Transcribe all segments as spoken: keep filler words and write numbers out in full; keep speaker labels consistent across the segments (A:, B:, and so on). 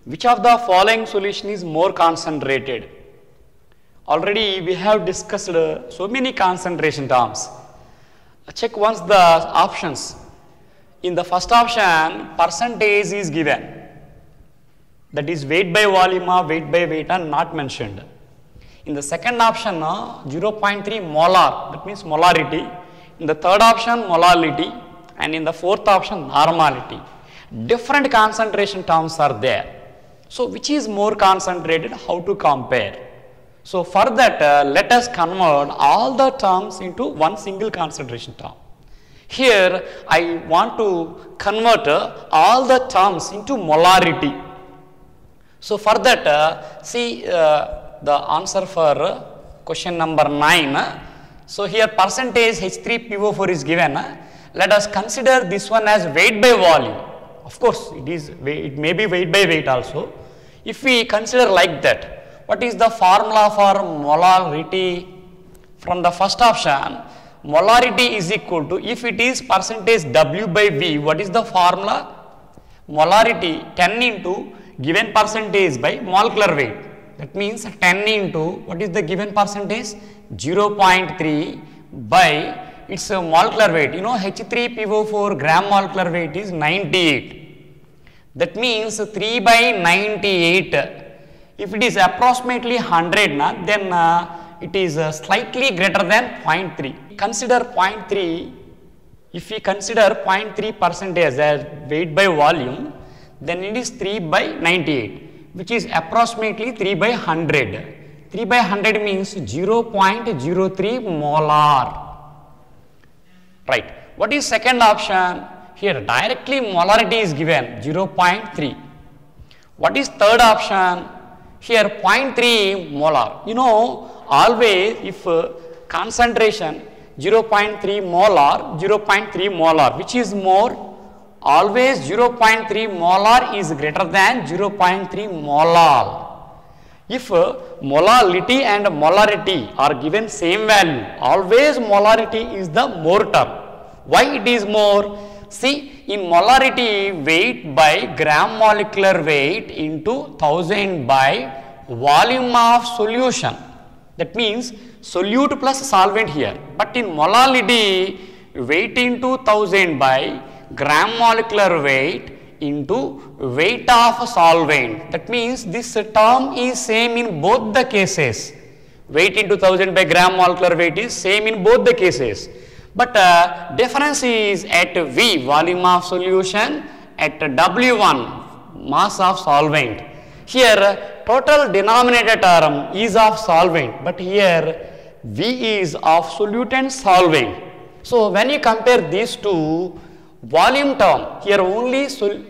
A: Which of the following solution is more concentrated? Already we have discussed uh, so many concentration terms. Check once the options. In the first option, percentage is given. That is weight by volume or weight by weight are not mentioned. In the second option, uh, zero point three molar, that means molarity. In the third option, molality. And in the fourth option, normality. Different concentration terms are there. So, which is more concentrated? How to compare? So, for that, uh, let us convert all the terms into one single concentration term. Here, I want to convert uh, all the terms into molarity. So, for that, uh, see uh, the answer for uh, question number nine. Uh, so, here percentage H three P O four is given. Uh, let us consider this one as weight by volume. Of course, it is it may be weight by weight also. If we consider like that, what is the formula for molarity? From the first option, molarity is equal to, if it is percentage W by V, what is the formula? Molarity ten into given percentage by molecular weight. That means ten into what is the given percentage? zero point three by its molecular weight. You know, H three P O four gram molecular weight is ninety-eight. That means three by ninety-eight. If it is approximately one hundred, na, then uh, it is uh, slightly greater than zero point three. Consider zero point three. If we consider zero point three percentage as weight by volume, then it is three by ninety-eight, which is approximately three by one hundred. three by one hundred means zero point zero three molar. Right. What is second option? Here directly molarity is given zero point three. What is third option? Here zero point three molar. You know, always if uh, concentration zero point three molar, zero point three molar, which is more? Always zero point three molar is greater than zero point three molar. If uh, molality and molarity are given same value, always molarity is the more term. Why it is more? See, in molarity, weight by gram molecular weight into thousand by volume of solution. That means solute plus solvent here. But in molality, weight into thousand by gram molecular weight into weight of solvent. That means this term is same in both the cases. Weight into thousand by gram molecular weight is same in both the cases. But uh, difference is at V, volume of solution, at W one, mass of solvent. Here uh, total denominator term is of solvent, but here V is of solute and solvent. So when you compare these two, volume term, here only sol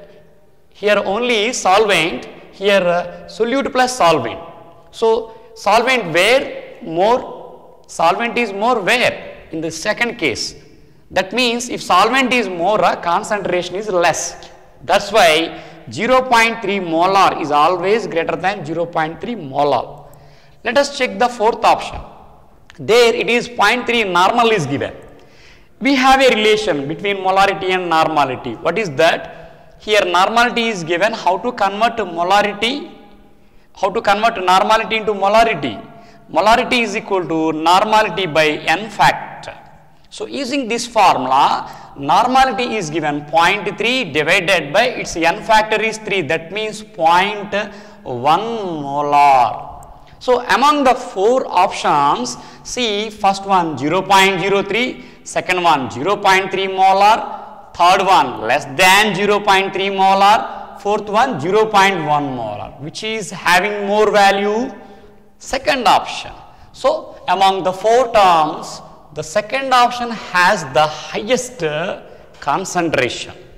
A: here only solvent, here uh, solute plus solvent. So solvent where more, solvent is more where? In the second case. That means if solvent is more, uh, concentration is less. That's why zero point three molar is always greater than zero point three molar. Let us check the fourth option. There it is zero point three normal is given. We have a relation between molarity and normality. What is that? Here normality is given. How to convert molarity? How to convert normality into molarity? Molarity is equal to normality by n factor. So using this formula, normality is given zero point three divided by its n factor is three. That means zero point one molar. So among the four options, see first one zero point zero three, second one zero point three molar, third one less than zero point three molar, fourth one zero point one molar. Which is having more value? Second option. So among the four terms, the second option has the highest concentration.